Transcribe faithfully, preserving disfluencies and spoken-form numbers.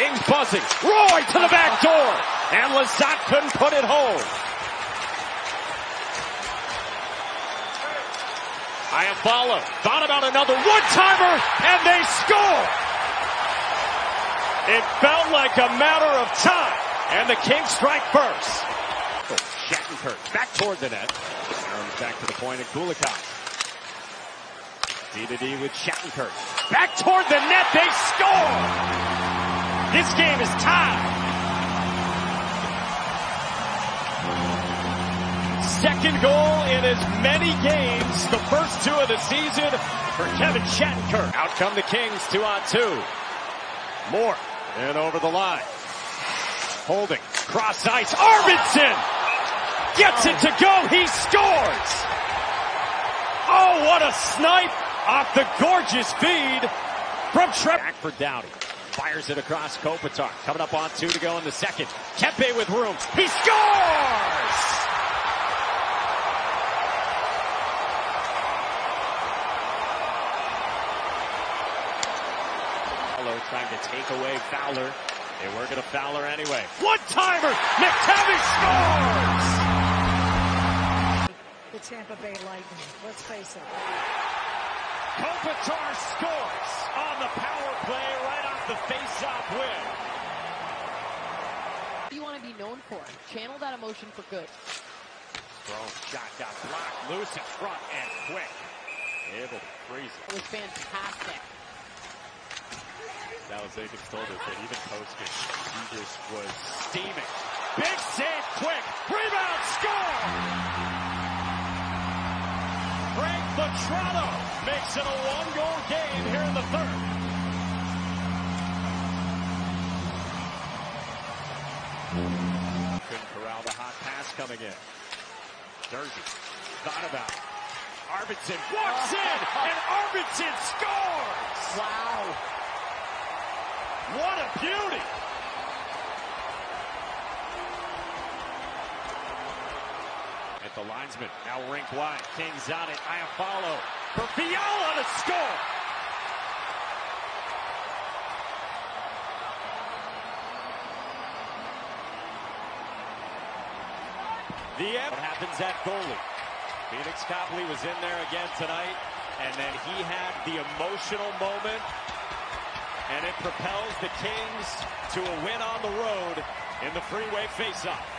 Kings buzzing. Roy to the back door. And Lizotte couldn't put it home. Iafallo thought about another one-timer, and they score! It felt like a matter of time, and the Kings strike first. Oh, Shattenkirk back toward the net. Arms back to the point at Kulikov. D to D with Shattenkirk. Back toward the net, they score! This game is tied. Second goal in as many games, the first two of the season for Kevin Shattenkirk. Out come the Kings, two on two. Moore, and over the line. Holding, cross ice, Arvidsson! Gets it to go, he scores! Oh, what a snipe off the gorgeous feed from Trevor. Back for Doughty. Fires it across Kopitar. Coming up on two to go in the second. Kempe with room. He scores! Trying to take away Fowler. They were going to Fowler anyway. One-timer! McTavish scores! The Tampa Bay Lightning, let's face it. Kopitar scores on the power play right off the face-off win. What do you want to be known for? Channel that emotion for good. Thrown shot got blocked. Loose in front and quick. Able to freeze it. It was fantastic. Salazar told us that even posted, he just was steaming. Big save, quick, rebound, score! Frank Vatrano makes it a one-goal game here in the third. Couldn't corral the hot pass coming in. Jersey thought about it. Arvidsson walks in, and Arvidsson scores! Wow. What a beauty! At the linesman, now rink wide. Kings on it. Iafallo for Fiala to score! The end. What happens at goalie? Phoenix Copley was in there again tonight, and then he had the emotional moment. And it propels the Kings to a win on the road in the freeway faceoff.